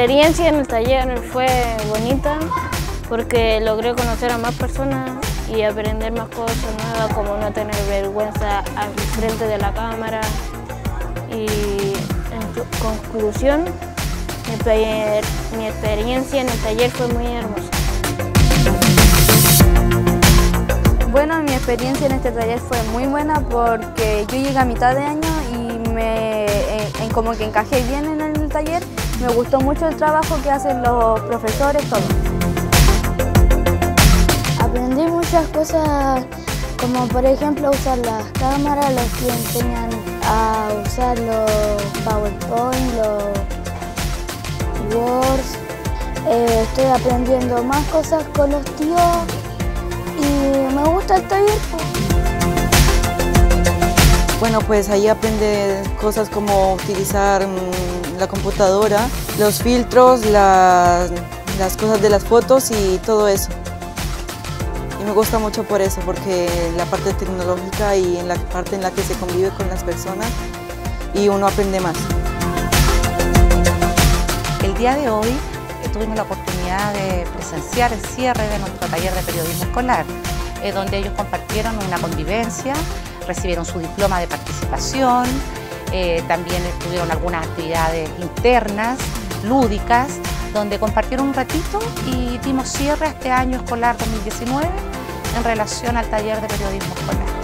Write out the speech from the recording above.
experiencia en el taller fue bonita porque logré conocer a más personas y aprender más cosas nuevas, como no tener vergüenza al frente de la cámara. Y en conclusión, mi experiencia en el taller fue muy hermosa. Bueno, mi experiencia en este taller fue muy buena porque yo llegué a mitad de año y como que encajé bien en el taller. Me gustó mucho el trabajo que hacen los profesores, todo. Aprendí muchas cosas, como por ejemplo usar las cámaras, los que enseñan a usar los PowerPoint, los Words. Estoy aprendiendo más cosas con los tíos y me gusta el taller. Bueno, pues ahí aprende cosas como utilizar la computadora, los filtros, las cosas de las fotos y todo eso. Y me gusta mucho por eso, porque la parte tecnológica y en la parte en la que se convive con las personas y uno aprende más. El día de hoy tuvimos la oportunidad de presenciar el cierre de nuestro taller de periodismo escolar, donde ellos compartieron una convivencia, recibieron su diploma de participación, también tuvieron algunas actividades internas, lúdicas, donde compartieron un ratito y dimos cierre a este año escolar 2019 en relación al taller de periodismo escolar.